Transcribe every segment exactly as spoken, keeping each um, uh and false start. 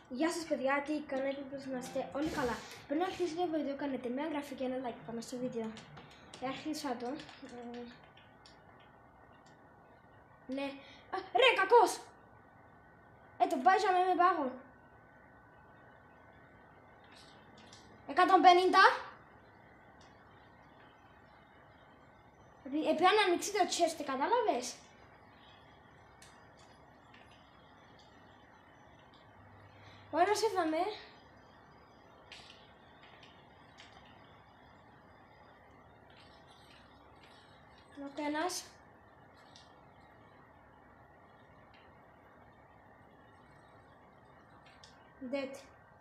Γεια σας παιδιά, τι κάνετε, πώς να είστε όλοι καλά. Πριν να αρχίσει το βίντεο κάνετε μια εγγραφή και ένα like πάνω στο βίντεο. Άρχισα το. Ε... Ναι. Α, ρε, κακός! Ε, το βάζαμε με πάγο. εκατόν πενήντα. Επειδή να ανοίξει το chest, κατάλαβες. Ο ένας έφαμε. Νοκ ένας. Dead.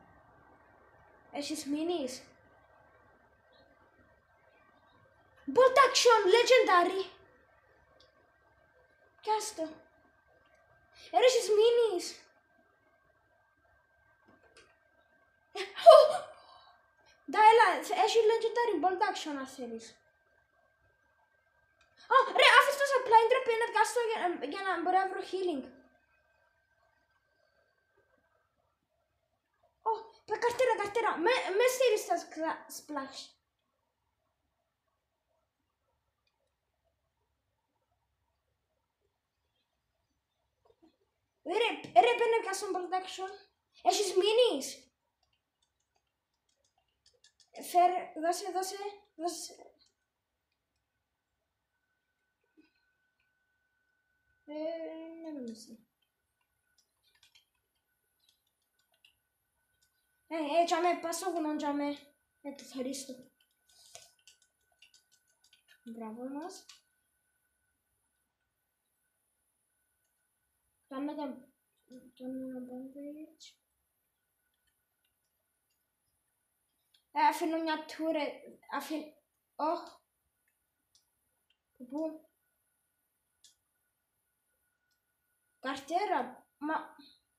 Έχεις μείνεις. Bolt action, legendary. Πιάσ' το. Ε, έχεις μείνεις. Da, έλα, έχει legendary bolt action αν θέλεις. Α, ρε, άφησε το supply drop ένα κάστο για, για να μπορεί να βρω healing. Ω, καρτέρα, καρτέρα, με, με στείλεις τα splash. Ρε, ρε, παίρνε κάστο bolt action. Έχεις μείνεις. Φέρε, δώσε, δώσε, δώσε. Ε, δεν νομίζω. Ε, ε, τσάμε, πας στο βουνό, τσάμε. Ε, το θωρίστο. Μπράβο μας. Κάνε τα... Κάνε ένα bandage. Ε, αφήνω μια τούρε, αφήνω... Ωχ. Πού? Καρτέρα, μα...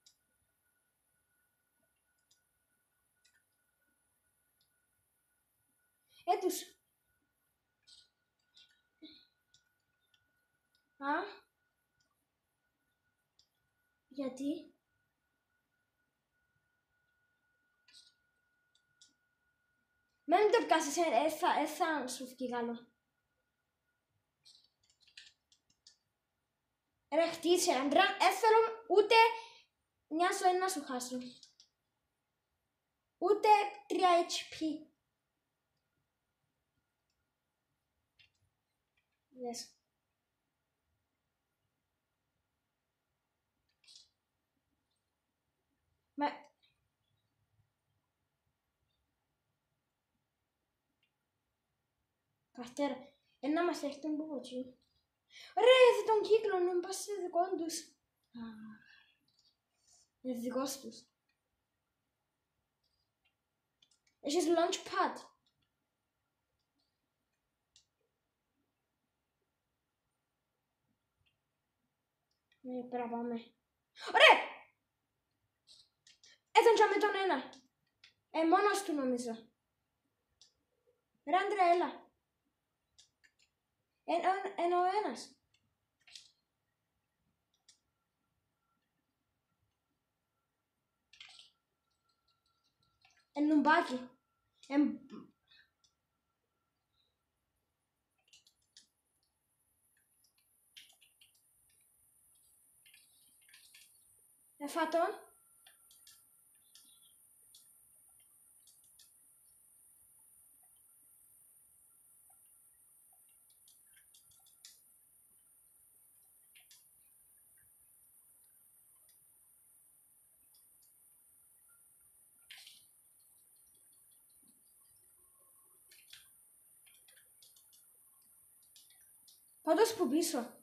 Ε, τους... Α? Γιατί? Μην το πιάσεις, ε, θα, ε, θα σου φύγει καλό. Ρε, χτίσε, Αντρέα, ε, θέλω ούτε μια ζωή να σου χάσω. Ούτε τρία έιτς πι. Yes. Μα... Καρτέρα, ένα μας έρθει τον πούποτσι. Ρε, δεν τον κύκλο, να πας σε δικό τους. Είναι δικός τους. Έχεις launch pad. Ναι, πέρα πάμε. Ρε! Έδωντζα με τον ένα. Ε, μόνος του νομίζω. Ρε, Άντρε, έλα. Ένα ο ένας. Εν νουμπάκι. Εν... Εφάτω. Πάντως που πίσω.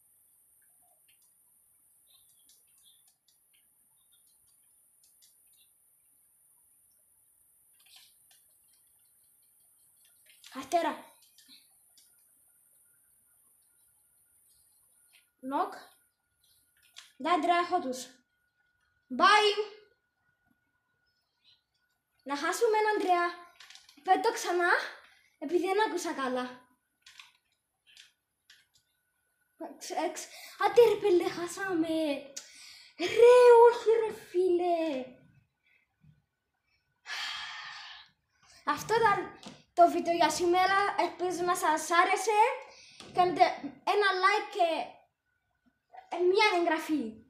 Καρτέρα. Νοκ. Δέντρα έχω τους. Bye. Να χάσουμε έναν Ανδρέα. Πέτω ξανά, επειδή δεν άκουσα καλά. Άντε ρε πέλε, χάσαμε. Ρε, όχι ρε φίλε. Αυτό ήταν το βίντεο για σήμερα. Ελπίζω να σας άρεσε. Κάντε ένα like και μια εγγραφή.